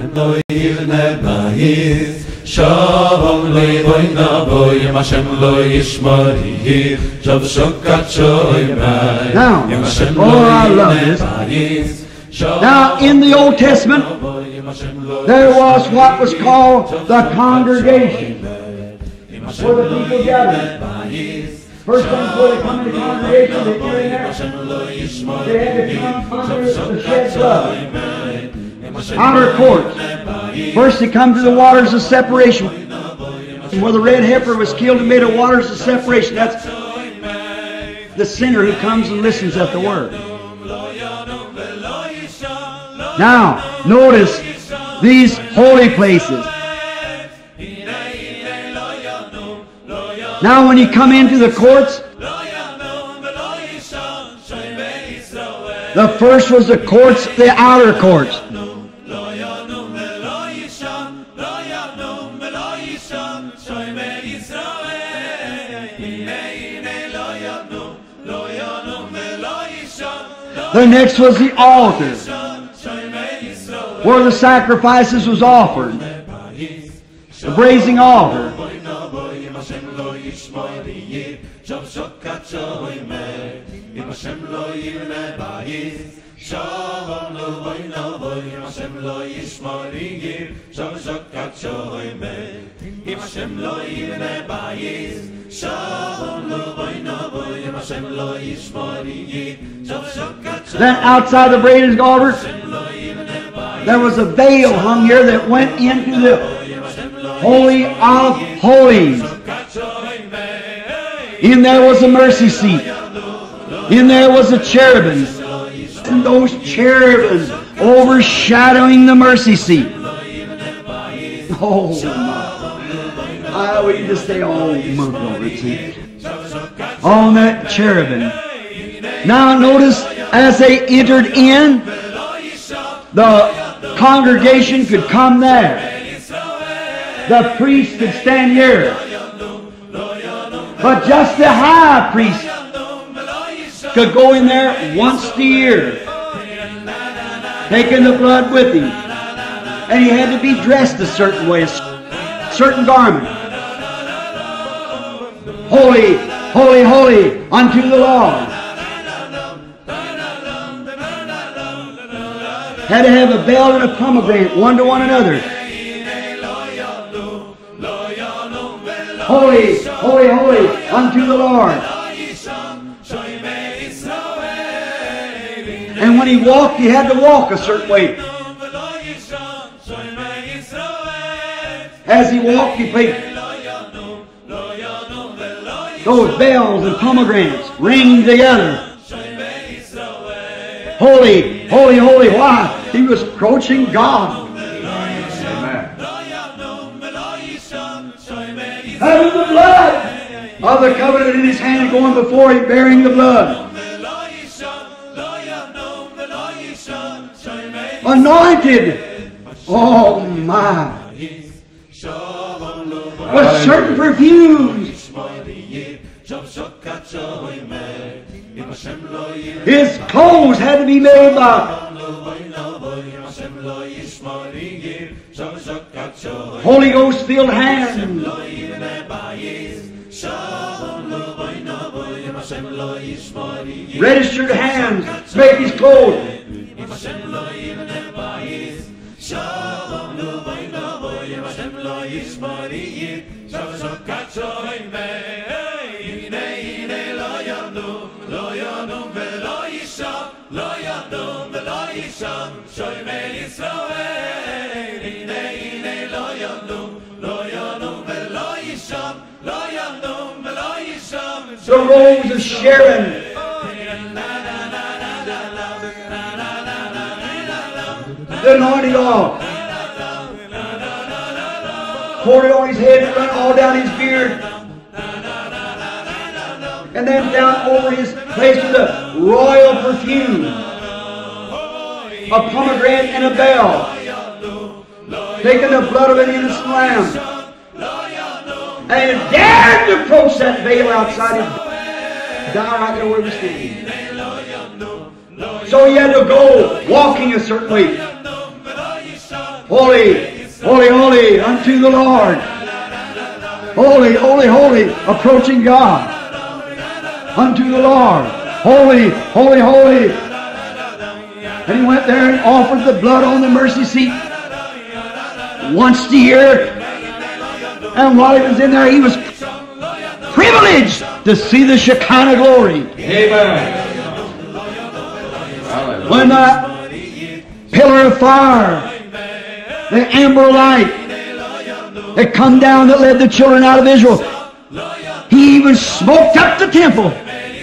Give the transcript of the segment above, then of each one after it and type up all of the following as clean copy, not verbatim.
lo yivne bayis. Shalom levoy navoy, Hashem lo yishmori, Shav shokat shoymai. Now, oh, I love this. Now, in the Old Testament, there was what was called the congregation, where the people gathered. First thing before they come into the congregation, they get in there. They had to come under the shed blood. Outer courts. First they come to the waters of separation, where the red heifer was killed and made of waters of separation. That's the sinner who comes and listens at the word. Now, notice these holy places. Now when you come into the courts, the first was the courts, the outer courts. The next was the altar, where the sacrifices was offered. The brazen altar. Then outside the brazen altar, there was a veil hung here that went into the Holy of Holies. In there was a mercy seat. In there was a cherubim. And those cherubims overshadowing the mercy seat. Oh my. We just stay all month over it. On that cherubim. Now notice, as they entered in, the congregation could come there. The priest could stand here. But just the high priest could go in there once a year, taking the blood with him. And he had to be dressed a certain way, a certain garment. Holy, holy, holy unto the Lord. Had to have a bell and a pomegranate, one to one another. Holy, holy, holy unto the Lord. And when he walked, he had to walk a certain way. As he walked, he played those bells and pomegranates ringing together. Holy, holy, holy. Why? He was approaching God. Having the blood of the covenant in his hand and going before him, bearing the blood. Anointed. Oh my. With certain perfumes. His clothes had to be made by Holy Ghost filled hands. Registered hands make his clothes. The rose of Sharon. The anointing oil. Poured it on his head and run all down his beard. And then down over his place with a royal perfume. A pomegranate and a bell. Taking the blood of an innocent lamb. And dared to approach that veil outside his die right there where he was standing. So he had to go walking a certain way. Holy, holy, holy unto the Lord. Holy, holy, holy, approaching God. Unto the Lord. Holy, holy, holy. And he went there and offered the blood on the mercy seat once a year. And while he was in there, he was privileged to see the Shekinah glory. Amen. When the pillar of fire, the amber light that come down that led the children out of Israel, he even smoked up the temple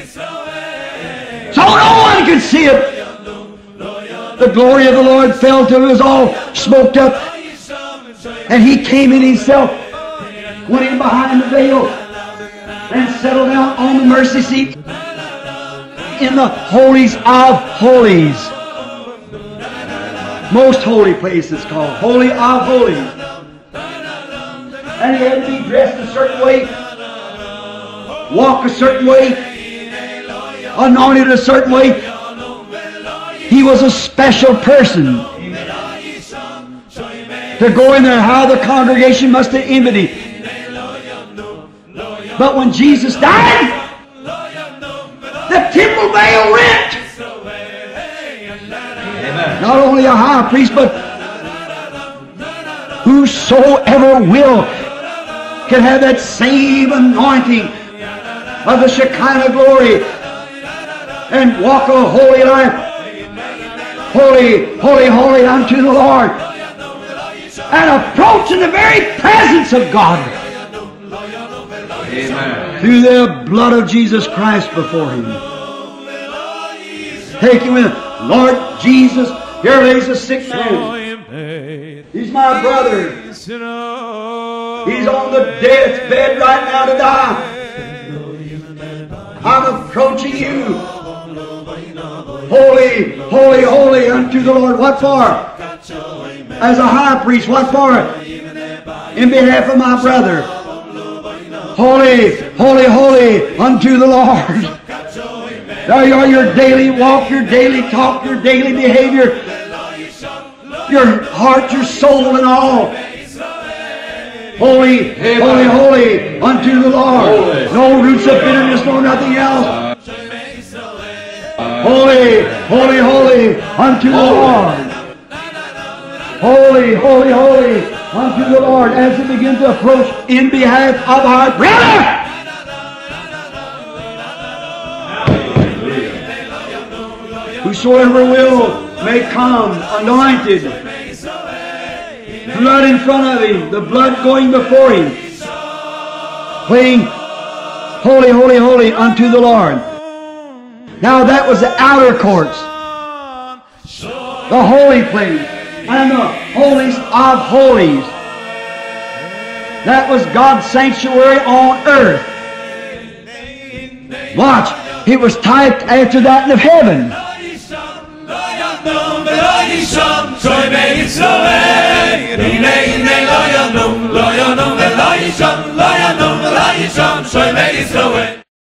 so no one could see it. The glory of the Lord fell till it was all smoked up, and he came in himself, went in behind the veil, and settled down on the mercy seat in the holies of holies. Most holy place it's called, Holy of Holies. And he had to be dressed a certain way, walk a certain way, anointed a certain way. He was a special person to go in there. How the congregation must have envied him. But when Jesus died, the temple veil rent. Not only a high priest, but whosoever will can have that same anointing of the Shekinah glory and walk a holy life. Holy, holy, holy unto the Lord. And approach in the very presence of God. Amen. Through the blood of Jesus Christ before Him. Take Him in. Lord Jesus, here lays a sick man. He's my brother. He's on the death's bed right now to die. I'm approaching you. Holy, holy, holy unto the Lord. What for? As a high priest. What for? In behalf of my brother. Holy, holy, holy unto the Lord. There you are, your daily walk, your daily talk, your daily behavior, your heart, your soul, and all. Holy, holy, holy unto the Lord. No roots of bitterness, no nothing else. Holy, holy, holy unto the Lord. Holy, holy, holy unto the Lord. As we begin to approach in behalf of our brother. Whosoever will may come anointed. Blood in front of him, the blood going before him, playing holy, holy, holy unto the Lord. Now that was the outer courts, the holy place, and the holiest of holies. That was God's sanctuary on earth. Watch, it was typed after that in heaven.